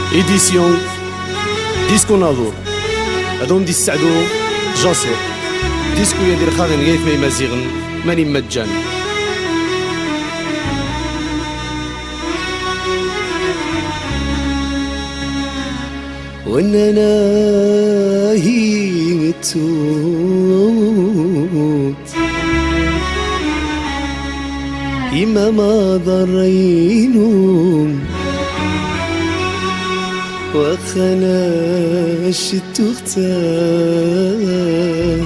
إديسيون ديسكو ناظور هذوم دي السعدو جاسر ديسكو يدير خاغن غيث ماي مازيغن ماني مجان وانا ناهي متوت إما ما ضرينهم وخناش التختار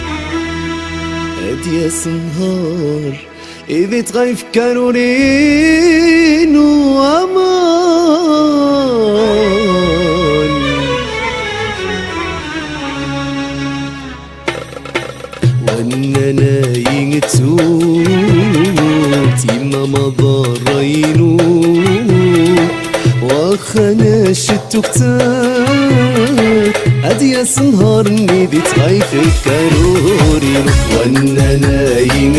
هادي سنهار إذا تغيف كانوا رينو أمان وانا نايين توت إما ما ضرينو وخناش التكتاك هادي سنهار نيدي تغيفك كارورين وانا نايم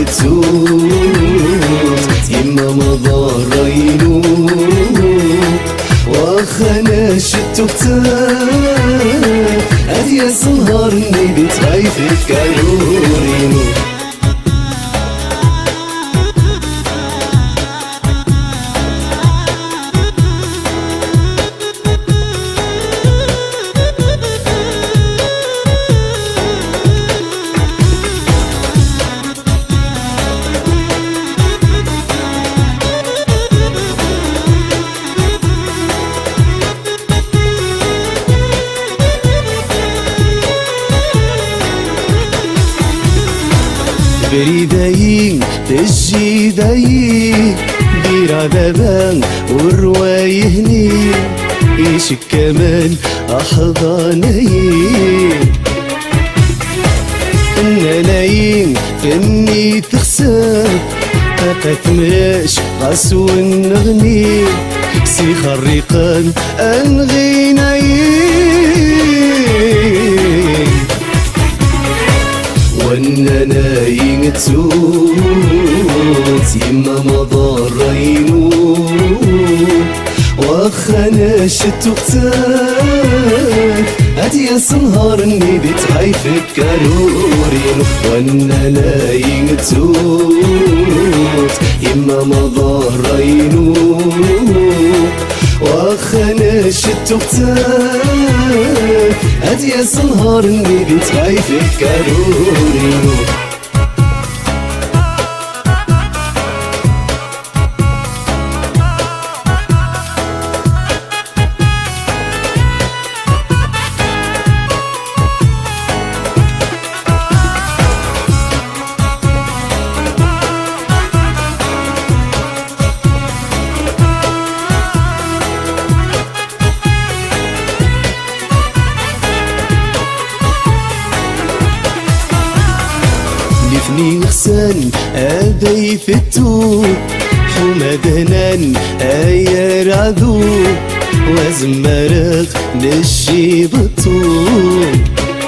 توت إما ما ضرينو وخناش التكتاك هادي سنهار نيدي تغيفك كارورين بريدايين تجيدايين دير عذابان والرواية هني إيش كمان أحضانايين النايين فني تخسر طاقة ماش غاسو نغني سي خريقان أنغينايين وانا نايين توت يما ما ضرينو وخناش التقتاك هادي سنهار نيدي تغيفك كارورين وانا نايين توت يما ما ضرينو وخناش التقتاك هادي سنهار نيدي تغيفك كارورين لفني غسان هادي فتوت حماد هنان ايا رعدو وزمرق نشي بطول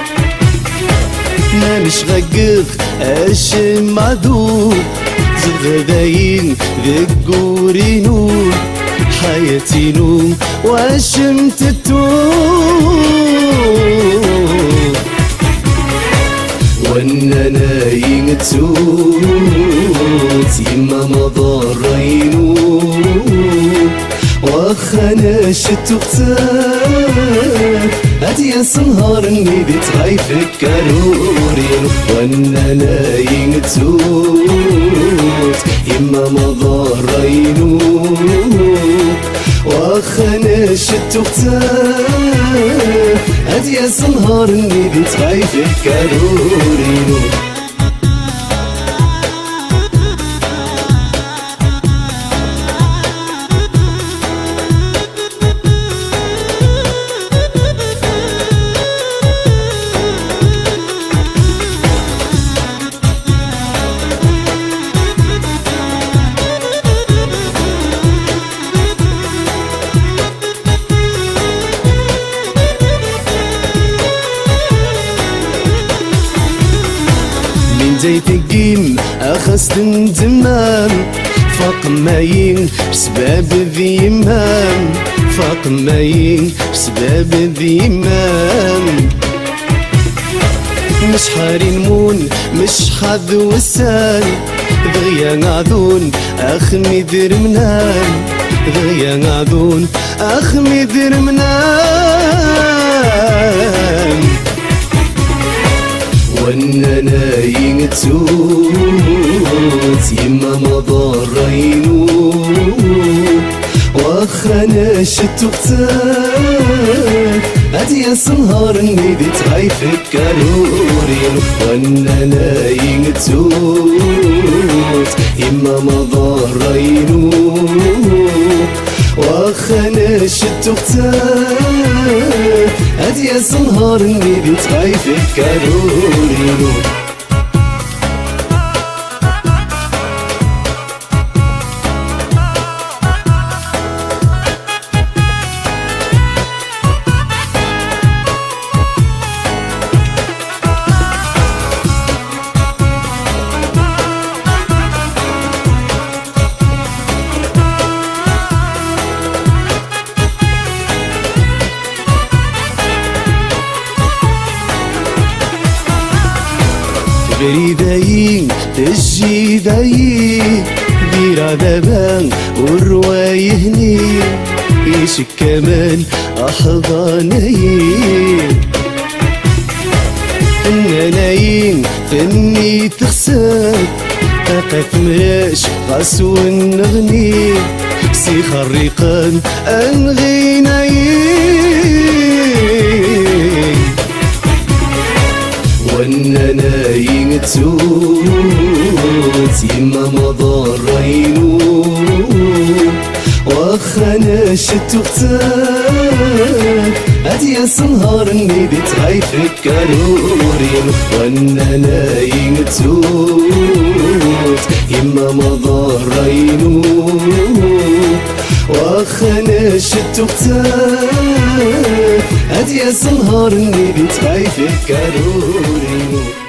ما مش غقق اشم عدو زغداين ذقوري نور حياتي نوم واشمت التوت وانا نايم توت يما ما ضرينو وخناش التقتاك هادي سنهار نيدي تغيفك كارورين وانا نايم توت يما ما ضرينو وخناش التقتاك هادي سنهار نيدي تغيفك كارورين زيت القيم أخذت ندمام فوق ماين سباب ذي يمام فاق ماين سباب ديمان مش حاري نمون مش حظ وسان دغيا قعدون أخمي درمنان دغيا قعدون أخمي درمنان وانا نايم تسوت يما مضارينو واخانا شتو قتاك هادي سنهار نيدي تغيفك كالورينو وانا نايم تسوت يما مضارينو واخانا شتو قتاك هادي سنهار نيدي تغيفك كالورينو بريدايين تجي دايين دير عذابان والرواية هني يشك كمان أحضانيين إنا نايين فني تخساد أقف مراش غاسو نغني سي خريقان أنغينايين وانا نايم تسوت يما مضارينو واخانا شتو قتاك هادي سنهار نيدي تغيفك كالورينو وانا نايم تسوت يما مضارينو واخانا شتو قتاك هادي سنهار نيدي تغيفك كالورينو